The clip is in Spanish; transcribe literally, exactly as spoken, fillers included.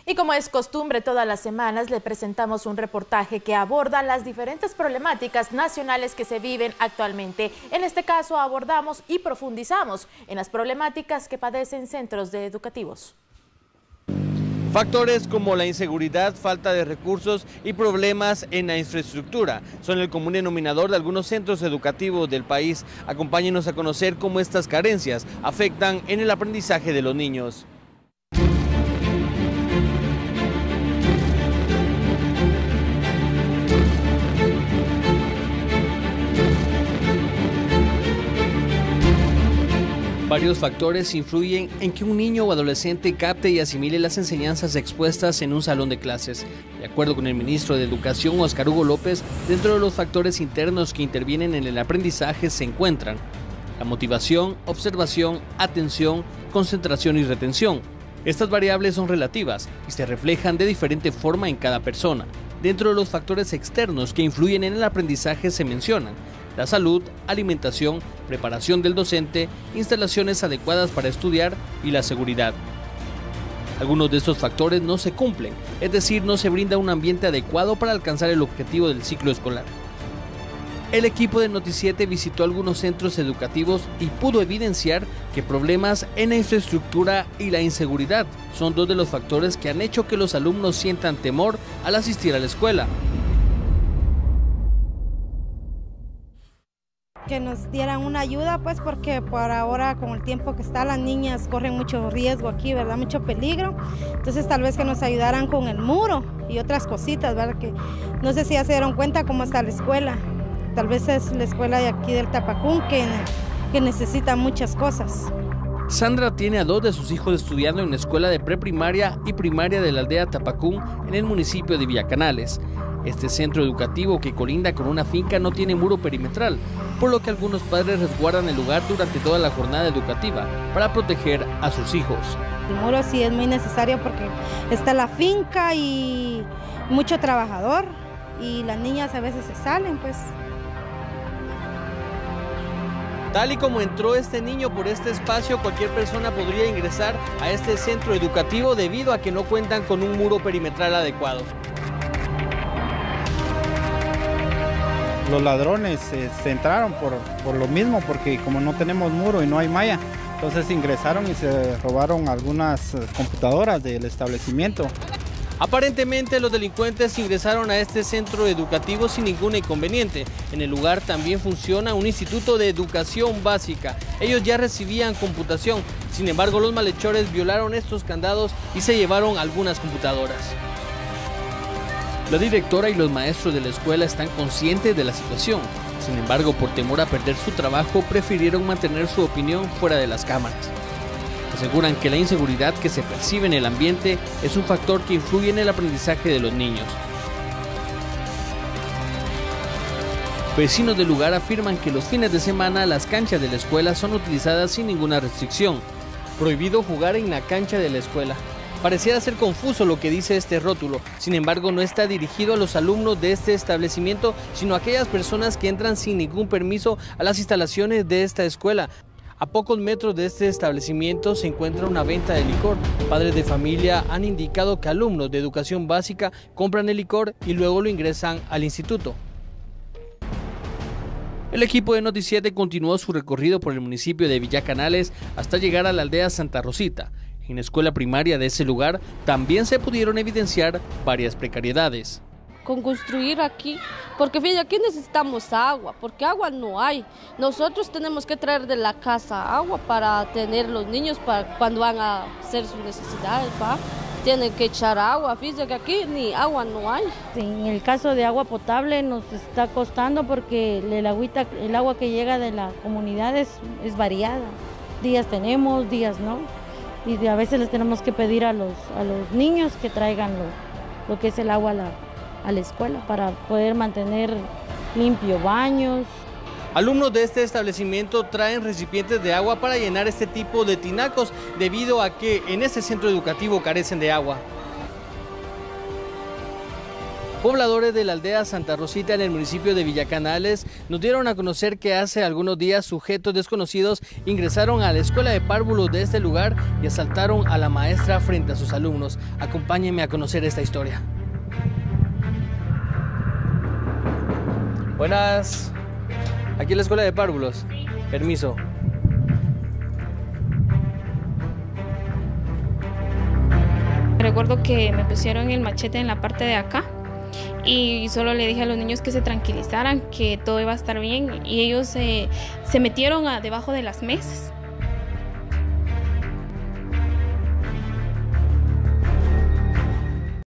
Y como es costumbre todas las semanas, le presentamos un reportaje que aborda las diferentes problemáticas nacionales que se viven actualmente. En este caso abordamos y profundizamos en las problemáticas que padecen centros educativos. Factores como la inseguridad, falta de recursos y problemas en la infraestructura son el común denominador de algunos centros educativos del país. Acompáñenos a conocer cómo estas carencias afectan en el aprendizaje de los niños. Varios factores influyen en que un niño o adolescente capte y asimile las enseñanzas expuestas en un salón de clases. De acuerdo con el ministro de Educación, Óscar Hugo López, dentro de los factores internos que intervienen en el aprendizaje se encuentran la motivación, observación, atención, concentración y retención. Estas variables son relativas y se reflejan de diferente forma en cada persona. Dentro de los factores externos que influyen en el aprendizaje se mencionan la salud, alimentación, preparación del docente, instalaciones adecuadas para estudiar y la seguridad. Algunos de estos factores no se cumplen, es decir, no se brinda un ambiente adecuado para alcanzar el objetivo del ciclo escolar. El equipo de Noticiete visitó algunos centros educativos y pudo evidenciar que problemas en la infraestructura y la inseguridad son dos de los factores que han hecho que los alumnos sientan temor al asistir a la escuela. Que nos dieran una ayuda, pues porque por ahora con el tiempo que está las niñas corren mucho riesgo aquí, ¿verdad? Mucho peligro. Entonces tal vez que nos ayudaran con el muro y otras cositas, ¿verdad? Que no sé si ya se dieron cuenta cómo está la escuela. Tal vez es la escuela de aquí del Tapacún que, que necesita muchas cosas. Sandra tiene a dos de sus hijos estudiando en la escuela de preprimaria y primaria de la aldea Tapacún en el municipio de Villacanales. Este centro educativo que colinda con una finca no tiene muro perimetral, por lo que algunos padres resguardan el lugar durante toda la jornada educativa para proteger a sus hijos. El muro sí es muy necesario porque está la finca y mucho trabajador y las niñas a veces se salen, pues. Tal y como entró este niño por este espacio, cualquier persona podría ingresar a este centro educativo debido a que no cuentan con un muro perimetral adecuado. Los ladrones eh, se entraron por, por lo mismo, porque como no tenemos muro y no hay malla, entonces ingresaron y se robaron algunas computadoras del establecimiento. Aparentemente los delincuentes ingresaron a este centro educativo sin ningún inconveniente. En el lugar también funciona un instituto de educación básica. Ellos ya recibían computación, sin embargo los malhechores violaron estos candados y se llevaron algunas computadoras. La directora y los maestros de la escuela están conscientes de la situación. Sin embargo, por temor a perder su trabajo, prefirieron mantener su opinión fuera de las cámaras. Aseguran que la inseguridad que se percibe en el ambiente es un factor que influye en el aprendizaje de los niños. Vecinos del lugar afirman que los fines de semana las canchas de la escuela son utilizadas sin ninguna restricción. Prohibido jugar en la cancha de la escuela. Pareciera ser confuso lo que dice este rótulo, sin embargo no está dirigido a los alumnos de este establecimiento, sino a aquellas personas que entran sin ningún permiso a las instalaciones de esta escuela. A pocos metros de este establecimiento se encuentra una venta de licor. Padres de familia han indicado que alumnos de educación básica compran el licor y luego lo ingresan al instituto. El equipo de Noticiete continuó su recorrido por el municipio de Villacanales hasta llegar a la aldea Santa Rosita. En la escuela primaria de ese lugar también se pudieron evidenciar varias precariedades. Con construir aquí, porque fíjate, aquí necesitamos agua, porque agua no hay. Nosotros tenemos que traer de la casa agua para tener los niños para cuando van a hacer sus necesidades, ¿va? Tienen que echar agua, fíjate que aquí ni agua no hay. Sí, en el caso de agua potable nos está costando porque el, agüita, el agua que llega de la comunidad es, es variada. Días tenemos, días no. Y a veces les tenemos que pedir a los, a los niños que traigan lo, lo que es el agua a la, a la escuela para poder mantener limpio baños. Alumnos de este establecimiento traen recipientes de agua para llenar este tipo de tinacos debido a que en este centro educativo carecen de agua. Pobladores de la aldea Santa Rosita en el municipio de Villacanales nos dieron a conocer que hace algunos días sujetos desconocidos ingresaron a la escuela de párvulos de este lugar y asaltaron a la maestra frente a sus alumnos. Acompáñenme a conocer esta historia. Buenas. Aquí en la escuela de párvulos. Permiso. Recuerdo que me pusieron el machete en la parte de acá y solo le dije a los niños que se tranquilizaran, que todo iba a estar bien, y ellos eh, se metieron a, debajo de las mesas